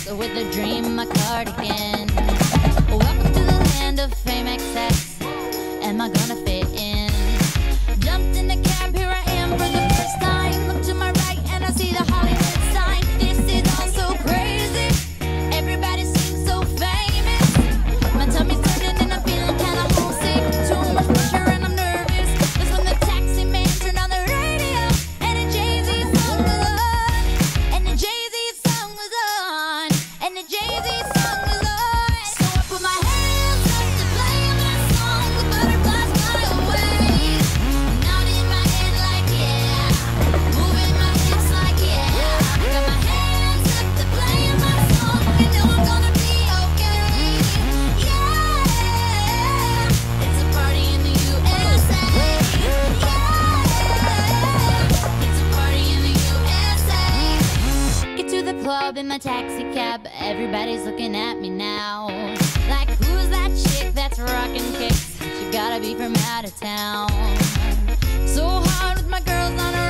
with a dream, my cardigan. Welcome to the land of fame excess. Am I gonna fit in? Jumped in the cab, here I am for the first time. Look to my right and I see the Hollywood sign. This is all so crazy. Everybody seems so famous. My tummy's turning and I'm feeling kinda homesick. Too much pressure and I'm nervous. That's when the taxi man turned on the radio and a Jay-Z song was on. And the Jay-Z song was on. And the Jay-Z song was on. So I put my hands up to play my song. The butterflies fly away. Nodding my head like yeah. Moving my hips like yeah. Got my hands up to play my song. You know I'm gonna be okay. Yeah. It's a party in the USA. Yeah. It's a party in the USA. Get to the club in my taxi cab. Everybody's looking at me now. Like, who's that chick that's rocking kicks? She gotta be from out of town. So hard with my girls on her